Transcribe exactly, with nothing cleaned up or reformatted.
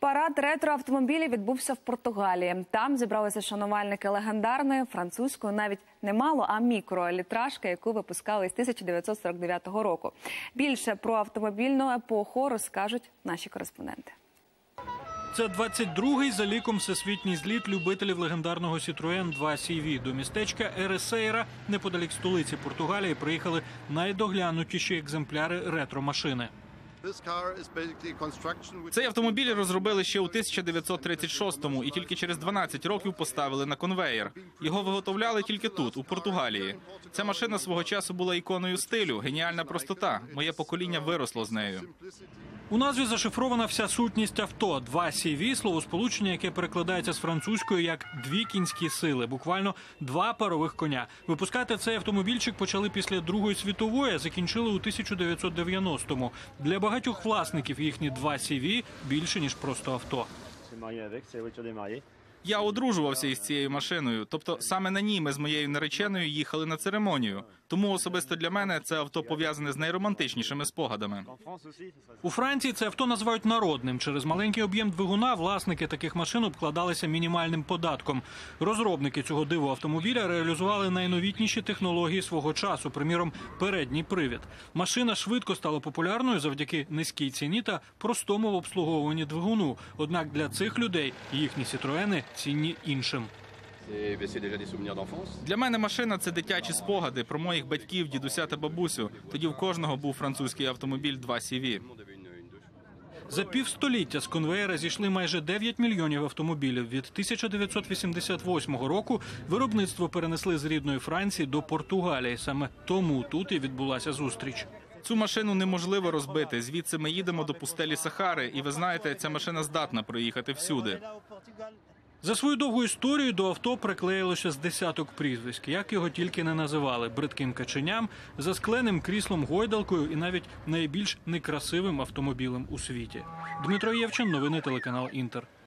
Парад ретро-автомобілів відбувся в Португалії. Там зібралися шанувальники легендарної французької, навіть не мало, а мікролітражки, яку випускали з тисяча дев'ятсот сорок дев'ятого року. Більше про автомобільну епоху розкажуть наші кореспонденти. Це двадцять другий за ліком всесвітній зліт любителів легендарного Citroen два сі ві. До містечка Ересейра, неподалік столиці Португалії, приїхали найдоглянутіші екземпляри ретро-машини. Цей автомобіль розробили ще у тисяча дев'ятсот тридцять шостому і тільки через дванадцять років поставили на конвеєр. Його виготовляли тільки тут, у Португалії. Ця машина свого часу була іконою стилю, геніальна простота. Моє покоління виросло з нею. У назві зашифрована вся сутність авто. два сі ві – словосполучення, яке перекладається з французькою як «дві кінські сили», буквально «два парових коня». Випускати цей автомобільчик почали після Другої світової, а закінчили у тисяча дев'ятсот дев'яностому. Для багатьох власників їхні два сі ві більше, ніж просто авто. Я одружувався із цією машиною, тобто саме на ній ми з моєю нареченою їхали на церемонію. Тому особисто для мене це авто пов'язане з найромантичнішими спогадами. У Франції це авто називають народним. Через маленький об'єм двигуна власники таких машин обкладалися мінімальним податком. Розробники цього диву автомобіля реалізували найновітніші технології свого часу, приміром, передній привід. Машина швидко стала популярною завдяки низькій ціні та простому в обслуговуванні двигуну. Однак для цих людей їхні Citroени цінні іншим. Для мене машина – це дитячі спогади про моїх батьків, дідуся та бабусю. Тоді в кожного був французький автомобіль два сі ві. За півстоліття з конвеєра зійшли майже дев'ять мільйонів автомобілів. Від тисяча дев'ятсот вісімдесят восьмого року виробництво перенесли з рідної Франції до Португалії. Саме тому тут і відбулася зустріч. Цю машину неможливо розбити. Звідси ми їдемо до пустелі Сахари. І ви знаєте, ця машина здатна проїхати всюди. За свою довгу історію до авто приклеїлося з десяток прізвиськ, як його тільки не називали – бридким каченям, заскленим кріслом-гойдалкою і навіть найбільш некрасивим автомобілем у світі. Дмитро Євчин, новини телеканал «Інтер».